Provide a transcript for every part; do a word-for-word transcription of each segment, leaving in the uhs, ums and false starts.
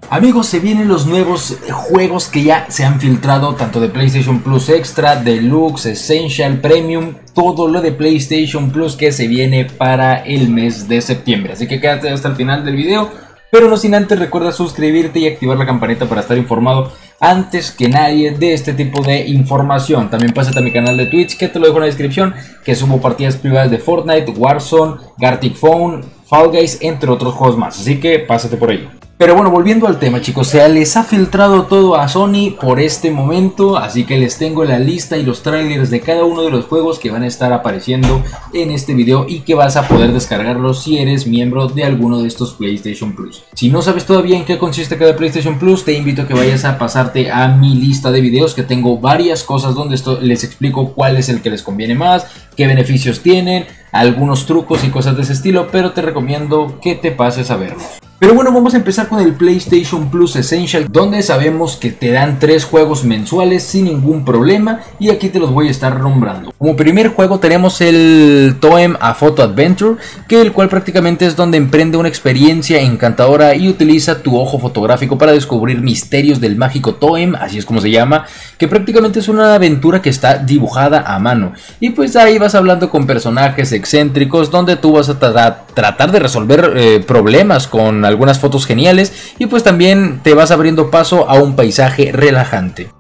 Amigos, se vienen los nuevos juegos que ya se han filtrado, tanto de PlayStation Plus Extra, Deluxe, Essential, Premium, todo lo de PlayStation Plus que se viene para el mes de septiembre. Así que quédate hasta el final del video, pero no sin antes recuerda suscribirte y activar la campanita para estar informado antes que nadie de este tipo de información. También pásate a mi canal de Twitch, que te lo dejo en la descripción, que subo partidas privadas de Fortnite, Warzone, Gartic Phone, Fall Guys, entre otros juegos más. Así que pásate por ahí. Pero bueno, volviendo al tema, chicos, se les ha filtrado todo a Sony por este momento, así que les tengo la lista y los trailers de cada uno de los juegos que van a estar apareciendo en este video y que vas a poder descargarlos si eres miembro de alguno de estos PlayStation Plus. Si no sabes todavía en qué consiste cada PlayStation Plus, te invito a que vayas a pasarte a mi lista de videos, que tengo varias cosas donde esto, les explico cuál es el que les conviene más, qué beneficios tienen, algunos trucos y cosas de ese estilo, pero te recomiendo que te pases a verlos. Pero bueno, vamos a empezar con el PlayStation Plus Essential, donde sabemos que te dan tres juegos mensuales sin ningún problema, y aquí te los voy a estar nombrando. Como primer juego tenemos el Toem A Photo Adventure, que el cual prácticamente es donde emprende una experiencia encantadora y utiliza tu ojo fotográfico para descubrir misterios del mágico Toem, así es como se llama, que prácticamente es una aventura que está dibujada a mano. Y pues ahí vas hablando con personajes excéntricos, donde tú vas a tra tratar de resolver eh, problemas con algunas fotos geniales, y pues también te vas abriendo paso a un paisaje relajante.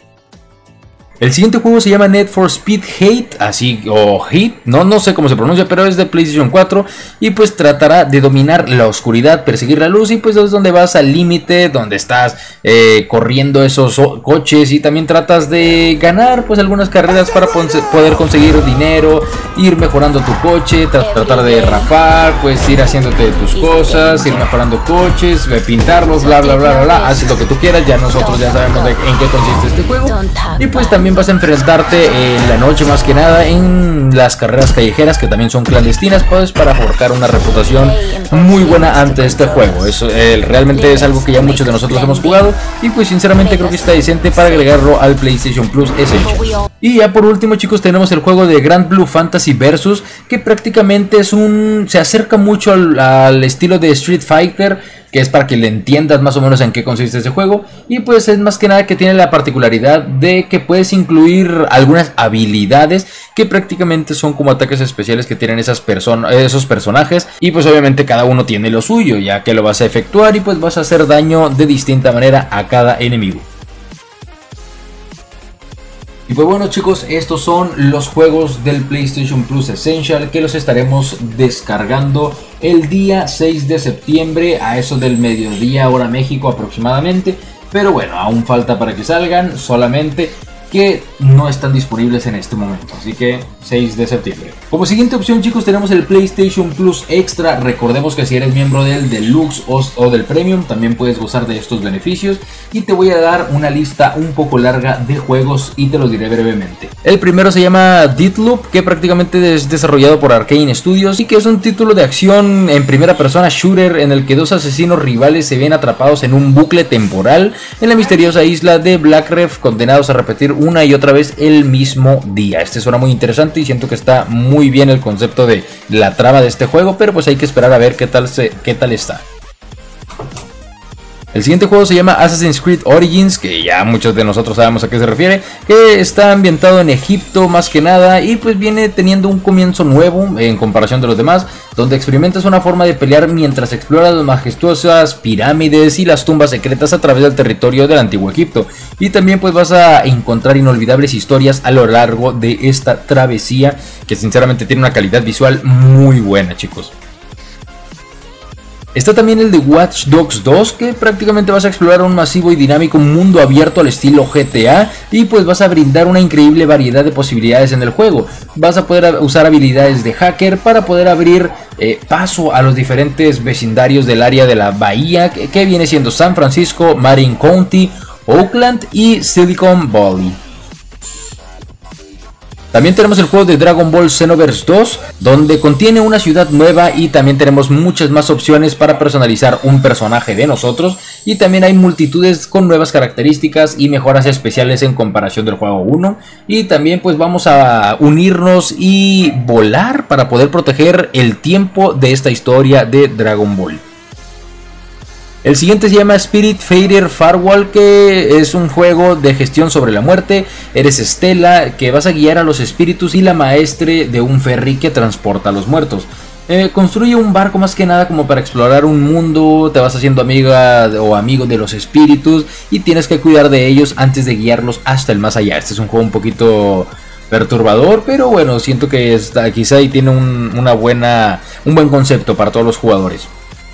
El siguiente juego se llama Need for Speed Hate, así, o Heat, no, no sé cómo se pronuncia, pero es de PlayStation cuatro, y pues tratará de dominar la oscuridad, perseguir la luz, y pues es donde vas al límite, donde estás eh, corriendo esos coches, y también tratas de ganar pues algunas carreras para poder conseguir dinero, ir mejorando tu coche, tra tratar de rapar, pues ir haciéndote tus cosas, ir mejorando coches, pintarlos, bla bla bla bla bla, haces lo que tú quieras, ya nosotros ya sabemos de en qué consiste este juego, y pues también vas a enfrentarte en la noche más que nada en las carreras callejeras, que también son clandestinas, pues para forjar una reputación muy buena ante este juego. Eso eh, realmente es algo que ya muchos de nosotros hemos jugado, y pues sinceramente creo que está decente para agregarlo al PlayStation Plus Essential. Y ya por último, chicos, tenemos el juego de Grand Blue Fantasy Versus, que prácticamente es un se acerca mucho al, al estilo de Street Fighter, que es para que le entiendas más o menos en qué consiste ese juego, y pues es más que nada que tiene la particularidad de que puedes incluir algunas habilidades que prácticamente son como ataques especiales que tienen esas personas, esos personajes, y pues obviamente cada uno tiene lo suyo, ya que lo vas a efectuar y pues vas a hacer daño de distinta manera a cada enemigo. Y pues bueno, chicos, estos son los juegos del PlayStation Plus Essential, que los estaremos descargando el día seis de septiembre a eso del mediodía hora México aproximadamente. Pero bueno, aún falta para que salgan, solamente que no están disponibles en este momento, así que seis de septiembre. Como siguiente opción, chicos, tenemos el PlayStation Plus Extra. Recordemos que si eres miembro del Deluxe o, o del Premium, también puedes gozar de estos beneficios, y te voy a dar una lista un poco larga de juegos y te los diré brevemente. El primero se llama Deathloop, que prácticamente es desarrollado por Arkane Studios y que es un título de acción en primera persona shooter en el que dos asesinos rivales se ven atrapados en un bucle temporal en la misteriosa isla de Black Reef, condenados a repetir una y otra vez el mismo día. Este suena muy interesante y siento que está muy bien el concepto de la trama de este juego, pero pues hay que esperar a ver qué tal, se, qué tal está. El siguiente juego se llama Assassin's Creed Origins, que ya muchos de nosotros sabemos a qué se refiere, que está ambientado en Egipto más que nada, y pues viene teniendo un comienzo nuevo en comparación de los demás, donde experimentas una forma de pelear mientras exploras las majestuosas pirámides y las tumbas secretas a través del territorio del antiguo Egipto. Y también pues vas a encontrar inolvidables historias a lo largo de esta travesía, que sinceramente tiene una calidad visual muy buena, chicos. Está también el de Watch Dogs dos, que prácticamente vas a explorar un masivo y dinámico mundo abierto al estilo G T A, y pues vas a brindar una increíble variedad de posibilidades en el juego. Vas a poder usar habilidades de hacker para poder abrir eh, paso a los diferentes vecindarios del área de la bahía, que, que viene siendo San Francisco, Marin County, Oakland y Silicon Valley. También tenemos el juego de Dragon Ball Xenoverse dos, donde contiene una ciudad nueva, y también tenemos muchas más opciones para personalizar un personaje de nosotros, y también hay multitudes con nuevas características y mejoras especiales en comparación del juego uno, y también pues vamos a unirnos y volar para poder proteger el tiempo de esta historia de Dragon Ball. El siguiente se llama Spiritfarer Farewell, que es un juego de gestión sobre la muerte. Eres Estela, que vas a guiar a los espíritus y la maestre de un ferry que transporta a los muertos. Eh, construye un barco más que nada como para explorar un mundo, te vas haciendo amiga o amigo de los espíritus y tienes que cuidar de ellos antes de guiarlos hasta el más allá. Este es un juego un poquito perturbador, pero bueno, siento que está, quizá ahí tiene un, una buena, un buen concepto para todos los jugadores.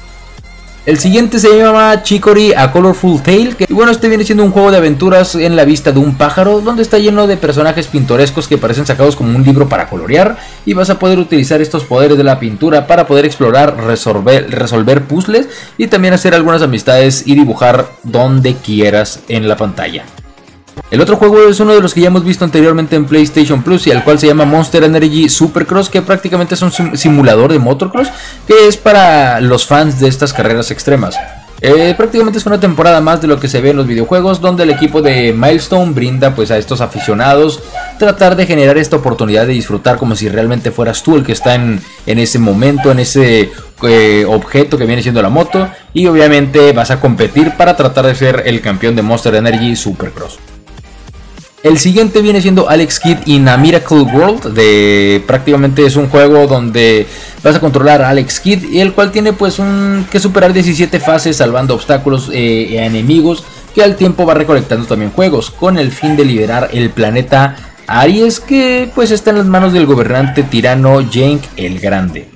El siguiente se llama Chicory A Colorful Tale, que bueno, este viene siendo un juego de aventuras en la vista de un pájaro, donde está lleno de personajes pintorescos que parecen sacados como un libro para colorear, y vas a poder utilizar estos poderes de la pintura para poder explorar, resolver, resolver puzzles y también hacer algunas amistades y dibujar donde quieras en la pantalla. El otro juego es uno de los que ya hemos visto anteriormente en PlayStation Plus, y el cual se llama Monster Energy Supercross, que prácticamente es un simulador de motocross, que es para los fans de estas carreras extremas. Eh, prácticamente es una temporada más de lo que se ve en los videojuegos, donde el equipo de Milestone brinda pues a estos aficionados tratar de generar esta oportunidad de disfrutar como si realmente fueras tú el que está en, en ese momento, en ese eh, objeto que viene siendo la moto, y obviamente vas a competir para tratar de ser el campeón de Monster Energy Supercross. El siguiente viene siendo Alex Kidd in a Miracle World, de prácticamente es un juego donde vas a controlar a Alex Kidd, y el cual tiene pues un, que superar diecisiete fases salvando obstáculos eh, a enemigos, que al tiempo va recolectando también juegos con el fin de liberar el planeta Aries, que pues está en las manos del gobernante tirano Jenk el Grande.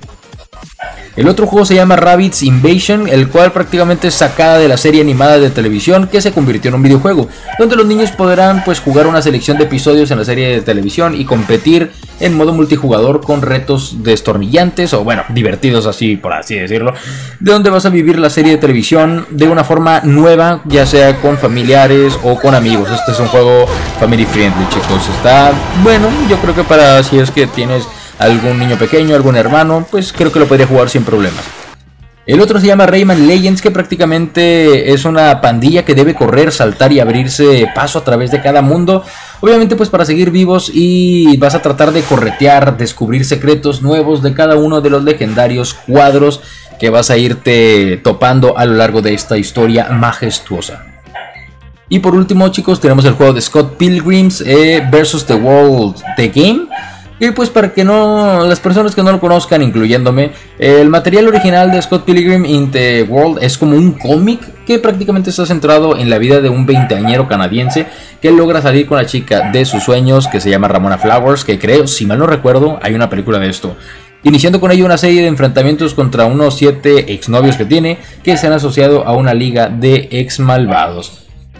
El otro juego se llama Rabbids Invasion, el cual prácticamente es sacada de la serie animada de televisión que se convirtió en un videojuego, donde los niños podrán pues jugar una selección de episodios en la serie de televisión y competir en modo multijugador con retos destornillantes o bueno, divertidos así por así decirlo, de donde vas a vivir la serie de televisión de una forma nueva, ya sea con familiares o con amigos. Este es un juego family friendly, chicos, está bueno, yo creo que para si es que tienes algún niño pequeño, algún hermano, pues creo que lo podría jugar sin problemas. El otro se llama Rayman Legends, que prácticamente es una pandilla que debe correr, saltar y abrirse paso a través de cada mundo, obviamente pues para seguir vivos, y vas a tratar de corretear, descubrir secretos nuevos de cada uno de los legendarios cuadros que vas a irte topando a lo largo de esta historia majestuosa. Y por último, chicos, tenemos el juego de Scott Pilgrims eh, versus The World The Game. Y pues para que no, las personas que no lo conozcan, incluyéndome, el material original de Scott Pilgrim in the World es como un cómic que prácticamente está centrado en la vida de un veinteañero canadiense que logra salir con la chica de sus sueños, que se llama Ramona Flowers, que creo, si mal no recuerdo, hay una película de esto. Iniciando con ello una serie de enfrentamientos contra unos siete exnovios que tiene, que se han asociado a una liga de ex malvados.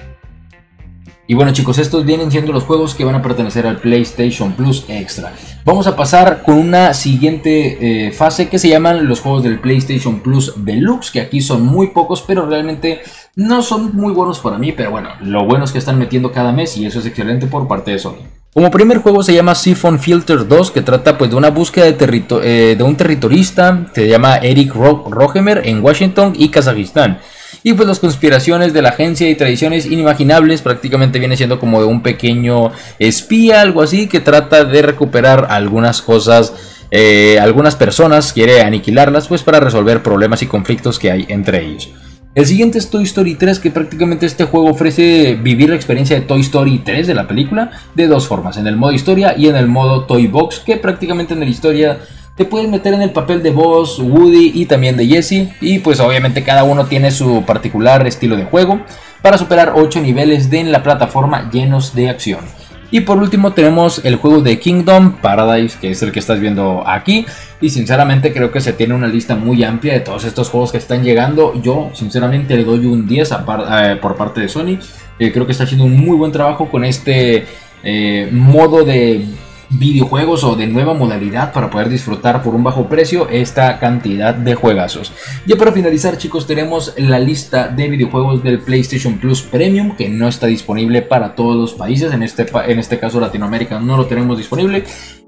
Y bueno, chicos, estos vienen siendo los juegos que van a pertenecer al PlayStation Plus Extra. Vamos a pasar con una siguiente eh, fase que se llaman los juegos del PlayStation Plus Deluxe, que aquí son muy pocos, pero realmente no son muy buenos para mí. Pero bueno, lo bueno es que están metiendo cada mes y eso es excelente por parte de Sony. Como primer juego se llama Siphon Filter dos, que trata pues de una búsqueda de, eh, de un territorista, se llama Eric Ro Rohemer en Washington y Kazajistán. Y pues las conspiraciones de la agencia y tradiciones inimaginables, prácticamente viene siendo como de un pequeño espía, algo así, que trata de recuperar algunas cosas, eh, algunas personas, quiere aniquilarlas pues para resolver problemas y conflictos que hay entre ellos. El siguiente es Toy Story tres, que prácticamente este juego ofrece vivir la experiencia de Toy Story tres de la película de dos formas, en el modo historia y en el modo Toy Box, que prácticamente en la historia te puedes meter en el papel de Buzz, Woody y también de Jessie, y pues obviamente cada uno tiene su particular estilo de juego para superar ocho niveles de en la plataforma llenos de acción. Y por último tenemos el juego de Kingdom Paradise, que es el que estás viendo aquí, y sinceramente creo que se tiene una lista muy amplia de todos estos juegos que están llegando. Yo sinceramente le doy un diez a par, eh, por parte de Sony. eh, creo que está haciendo un muy buen trabajo con este eh, modo de videojuegos o de nueva modalidad para poder disfrutar por un bajo precio esta cantidad de juegazos. Ya para finalizar, chicos, tenemos la lista de videojuegos del PlayStation Plus Premium, que no está disponible para todos los países, en este, en este caso Latinoamérica no lo tenemos disponible,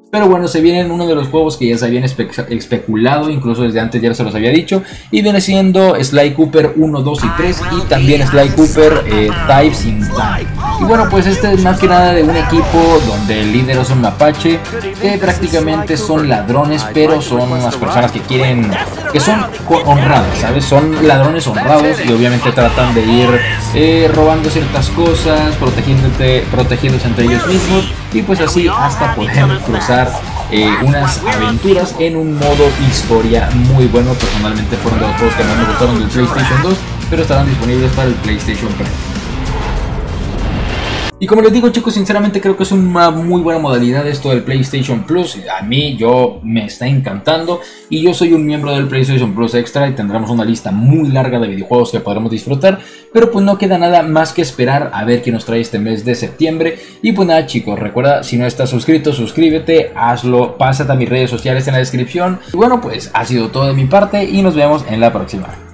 Pero bueno, se viene uno de los juegos que ya se habían espe especulado, incluso desde antes ya se los había dicho, y viene siendo Sly Cooper uno, dos y tres, y también Sly Cooper eh, Types in Time. Y bueno, pues este es más que nada de un equipo donde el líder es un mapache, que prácticamente son ladrones, pero son unas personas que quieren, que son honradas, ¿sabes? Son ladrones honrados y obviamente tratan de ir eh, robando ciertas cosas, protegiéndote, protegiéndose entre ellos mismos, y pues así hasta poder cruzar eh, unas aventuras en un modo historia muy bueno. Personalmente fueron de los juegos que más me gustaron del PlayStation dos, pero estarán disponibles para el PlayStation Pro. Y como les digo, chicos, sinceramente creo que es una muy buena modalidad esto del PlayStation Plus. A mí yo me está encantando y yo soy un miembro del PlayStation Plus Extra y tendremos una lista muy larga de videojuegos que podremos disfrutar. Pero pues no queda nada más que esperar a ver qué nos trae este mes de septiembre. Y pues nada, chicos, recuerda, si no estás suscrito, suscríbete, hazlo, pásate a mis redes sociales en la descripción. Y bueno, pues ha sido todo de mi parte y nos vemos en la próxima.